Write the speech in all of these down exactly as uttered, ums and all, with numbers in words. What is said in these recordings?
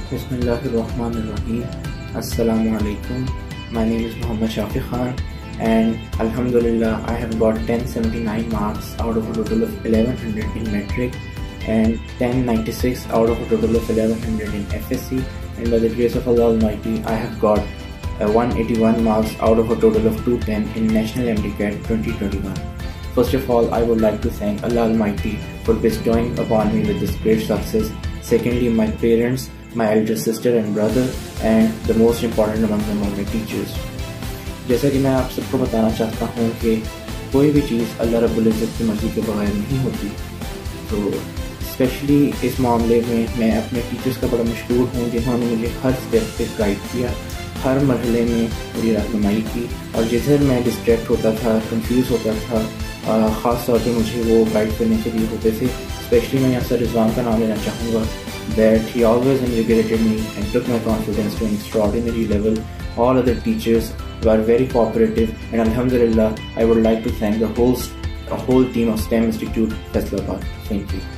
Bismillahirrahmanirrahim. Assalamu alaikum. My name is Muhammad Shafi Khan, and Alhamdulillah I have got ten seventy-nine marks out of a total of eleven hundred in metric and ten ninety-six out of a total of eleven hundred in F S C, and by the grace of Allah Almighty I have got uh, one eighty-one marks out of a total of two ten in National M D C A T twenty twenty-one. First of all, I would like to thank Allah Almighty for bestowing upon me with this great success. Secondly, my parents, my elder sister and brother, and the most important among them are my teachers. जैसा कि मैं आप सबको बताना चाहता हूँ कि कोई भी चीज़ अल्लाह रब्बुल इज़्ज़त की मर्ज़ी के बगैर नहीं होती, तो स्पेशली इस मामले में मैं अपने टीचर्स का बड़ा मशहूर हूँ जिन्होंने मुझे हर स्टेप पे गाइड किया, हर मरहले में मेरी रहनुमाई की, और जिधर मैं डिस्ट्रैक्ट होता था, कंफ्यूज होता था, ख़ास तौर पे मुझे वो गाइड करने के लिए होते थे. स्पेशली मैं यहाँ सर रिजवान का नाम लेना चाहूँगा. That he always invigorated me and took my confidence to an extraordinary level. All other teachers were very cooperative, and Alhamdulillah, I would like to thank the whole, the whole team of STEM Institute, Faisalabad. Thank you.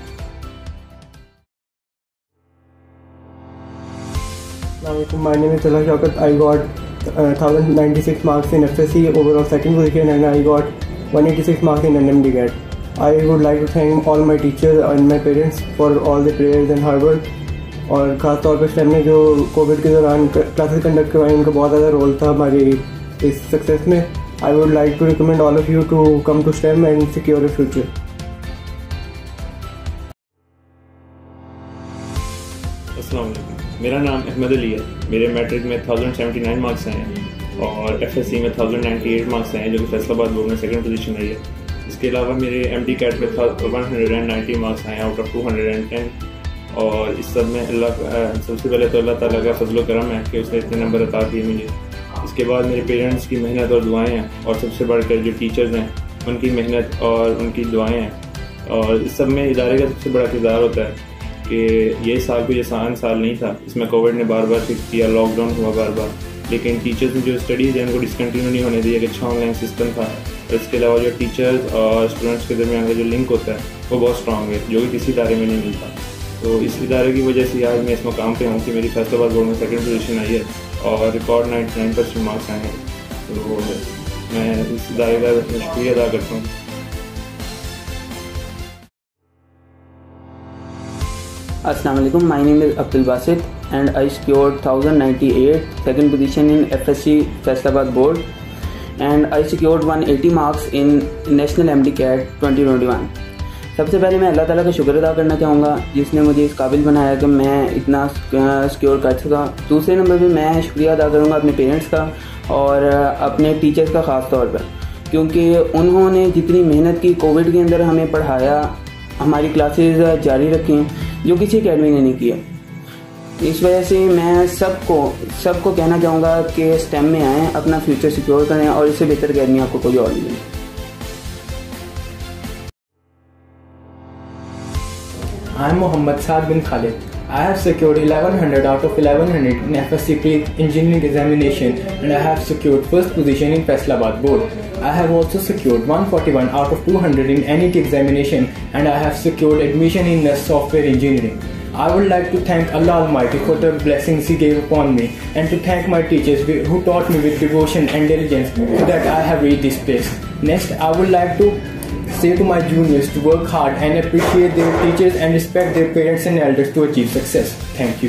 My name is Talha Shaukat. I got uh, one thousand ninety-six marks in F S C, overall second position, and I got one eighty-six marks in N M D C A T. I would like to thank all my teachers and my parents for all the prayers and hard work. और ख़ास तौर पर stem ने जो Covid के दौरान classes conduct करवाई, उनका बहुत ज़्यादा रोल था हमारी इस सक्सेस में. I would like to recommend all of you to come to STEM and secure your future. अस्सलाम वालेकुम. मेरा नाम अहमद अली है. मेरे मैट्रिक में थाउजेंड सेवेंटी नाइन मार्क्स आए हैं और एफ एस सी में थाउजेंड नाइन्टी एट मार्क्स आए हैं, जो कि फैसलाबाद बोर्ड में सेकंड पोजीशन आई है. इसके अलावा मेरे एम डी कैट में one hundred and ninety marks आए out of two hundred and ten. और इस सब में अल्लाह सबसे पहले तो अल्लाह ताला का फजल करम है कि उसने इतने नंबर अता किए मुझे. इसके बाद मेरे पेरेंट्स की मेहनत और दुआएं हैं, और सबसे बढ़कर जो टीचर्स हैं उनकी मेहनत और उनकी दुआएं हैं. और इस सब में इदारे का सबसे बड़ा किरदार होता है कि ये साल कोई आसान साल नहीं था. इसमें कोविड ने बार बार फिक्स किया, लॉकडाउन हुआ बार बार, लेकिन टीचर्स ने जो स्टडीज़ है उनको डिसकंटिन्यू नहीं होने दिया. एक अच्छा ऑनलाइन सिस्टम था. इसके अलावा जो टीचर्स और स्टूडेंट्स के दरमियान का जो लिंक होता है वो बहुत स्ट्रॉन्ग है, जो कि किसी इदारे में नहीं मिलता. तो इस इदारे की वजह से आज मैं इस मकाम पे हूँ कि मेरी फैसलाबाद बोर्ड में सेकंड पोजीशन आई है और record ninety nine percent marks आए हैं. तो मैं इस इदारे का शुक्रिया अदा करता हूँ. Assalamu alaikum. My name is Abdul Basit and I scored one thousand ninety-eight, second position in F S C Faisalabad board, and I secured one eighty marks in National M D C A T twenty twenty-one. सबसे पहले मैं अल्लाह ताला का शुक्र अदा करना चाहूँगा जिसने मुझे इस काबिल बनाया कि मैं इतना सिक्योर कर सका. दूसरे नंबर पे मैं शुक्रिया अदा करूँगा अपने पेरेंट्स का और अपने टीचर्स का ख़ास तौर पर, क्योंकि उन्होंने जितनी मेहनत की कोविड के अंदर हमें पढ़ाया, हमारी क्लासेस जारी रखी जो किसी अकेडमी ने नहीं किया. इस वजह से मैं सबको सबको कहना चाहूँगा कि स्टेम में आएँ, अपना फ्यूचर सिक्योर करें, और इससे बेहतर अकेडमी आपको कोई और नहीं मिले. I am Mohammad Saad bin Khalid. I have secured eleven hundred out of eleven hundred in F S C pre-engineering examination, and I have secured first position in Faisalabad board. I have also secured one forty-one out of two hundred in N E T examination, and I have secured admission in software engineering. I would like to thank Allah Almighty for the blessings He gave upon me, and to thank my teachers who taught me with devotion and diligence so that I have reached this place. Next, I would like to say to my juniors to work hard and appreciate their teachers and respect their parents and elders to achieve success. Thank you.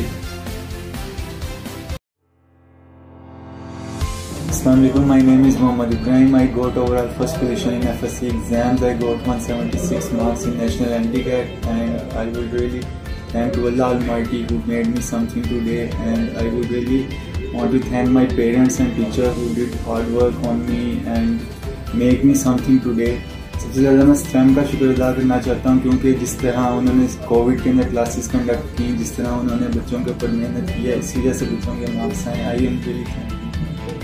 Assalamualaikum. My name is Muhammad Ibrahim. I got overall first position in F S C exams. I got one seventy-six marks in National M D C A T, and I would really thank to Allah Almighty who made me something today. And I would really want to thank my parents and teachers who did hard work on me and make me something today. सबसे ज़्यादा मैं stem का शुक्र अदा करना चाहता हूँ, क्योंकि जिस तरह उन्होंने कोविड के अंदर क्लासेस कंडक्ट की, जिस तरह उन्होंने बच्चों के ऊपर मेहनत की है, इसी वजह से बच्चों के मार्क्स आए. I am really thank you.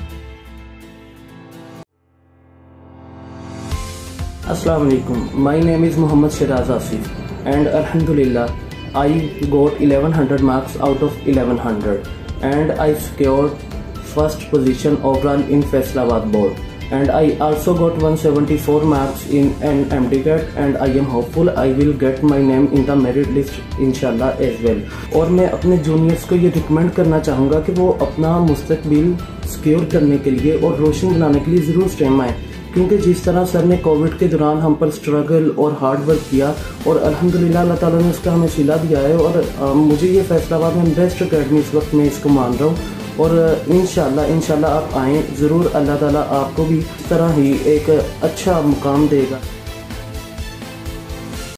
Assalamu alaikum. My name is Muhammad Shiraz Asif, and Alhamdulillah I got eleven hundred marks out of eleven hundred, and I secured first position overall in Faisalabad board. and I also got one seventy-four marks in an M D C A T and I am hopeful I will get my name in the merit list inshallah as well. और मैं अपने juniors को ये recommend करना चाहूँगा कि वो अपना मुस्तकबिल सिक्योर करने के लिए और रोशन बनाने के लिए ज़रूर स्टेम आए, क्योंकि जिस तरह सर ने कोविड के दौरान हम पर स्ट्रगल और हार्ड वर्क किया और अल्हम्दुलिल्लाह अल्लाह ताला ने उसका हमें सिला दिया है। और आ, मुझे ये फैसलाबाद में बेस्ट अकेडमी इस वक्त मैं इसको मान रहा हूँ और इंशाल्लाह इंशाल्लाह आप आएँ ज़रूर, अल्लाह ताला आपको भी इस तरह ही एक अच्छा मुकाम देगा।